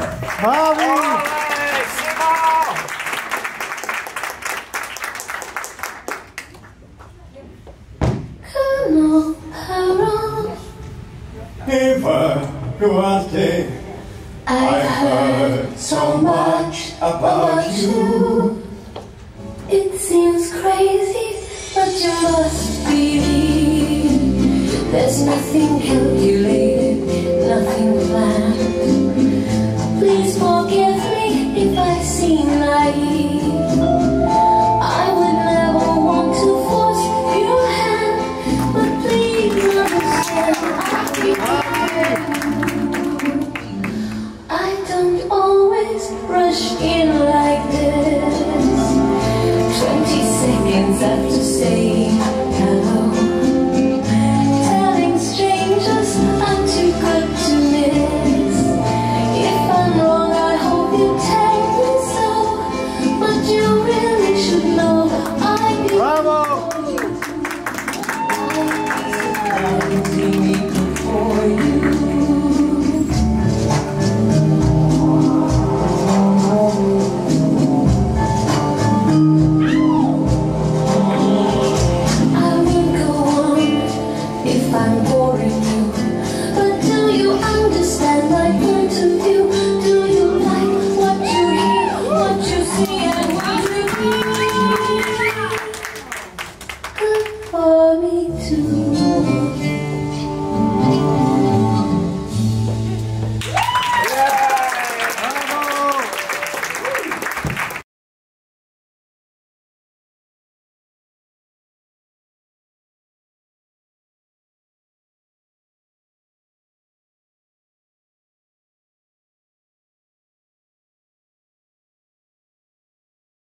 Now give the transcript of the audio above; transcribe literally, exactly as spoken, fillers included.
Mavi! I've heard so much about you. It seems crazy, but you must believe there's nothing calculated, nothing planned. Please forgive me if I seem naive. I would never want to force your hand, but please understand I don't always rush in